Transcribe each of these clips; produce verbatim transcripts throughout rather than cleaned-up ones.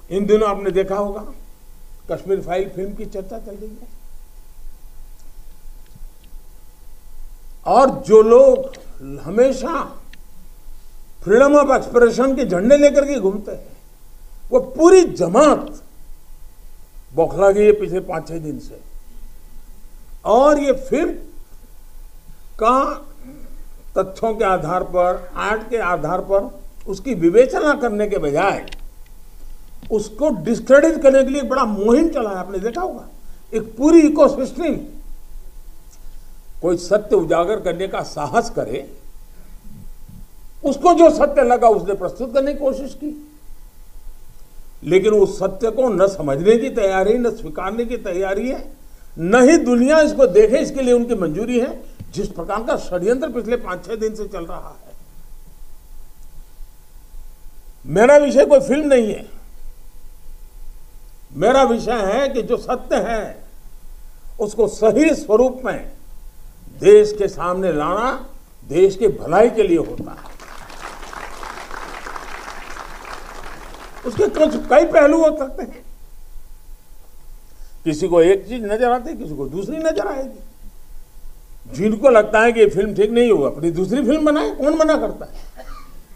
इन दिनों आपने देखा होगा कश्मीर फाइल फिल्म की चर्चा चल रही है, और जो लोग हमेशा फ्रीडम ऑफ एक्सप्रेशन के झंडे लेकर के घूमते हैं, वो पूरी जमात बौखला गई है पिछले पांच छह दिन से। और ये फिल्म का तथ्यों के आधार पर, आर्ट के आधार पर उसकी विवेचना करने के बजाय उसको डिस्क्रेडिट करने के लिए बड़ा मुहिम चला है। आपने देखा होगा एक पूरी इकोसिस्टम कोई सत्य उजागर करने का साहस करे, उसको जो सत्य लगा उसने प्रस्तुत करने की कोशिश की, लेकिन उस सत्य को न समझने की तैयारी, न स्वीकारने की तैयारी है, न ही दुनिया इसको देखे इसके लिए उनकी मंजूरी है। जिस प्रकार का षड्यंत्र पिछले पांच छह दिन से चल रहा है। मेरा विषय कोई फिल्म नहीं है, मेरा विषय है कि जो सत्य है उसको सही स्वरूप में देश के सामने लाना देश की भलाई के लिए होता है। उसके कुछ कई पहलू हो सकते हैं, किसी को एक चीज नजर आती है, किसी को दूसरी नजर आएगी। जिनको लगता है कि ये फिल्म ठीक नहीं होगा अपनी दूसरी फिल्म बनाए, कौन मना करता है।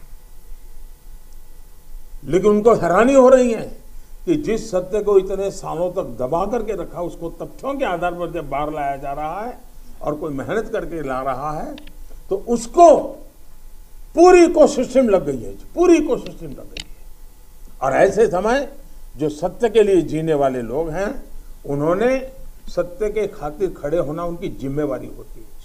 लेकिन उनको हैरानी हो रही है कि जिस सत्य को इतने सालों तक दबा करके रखा, उसको तथ्यों के आधार पर जब बाहर लाया जा रहा है और कोई मेहनत करके ला रहा है, तो उसको पूरी इकोसिस्टम लग गई है, पूरी इकोसिस्टम लग गई है। और ऐसे समय जो सत्य के लिए जीने वाले लोग हैं, उन्होंने सत्य के खातिर खड़े होना उनकी जिम्मेवारी होती है।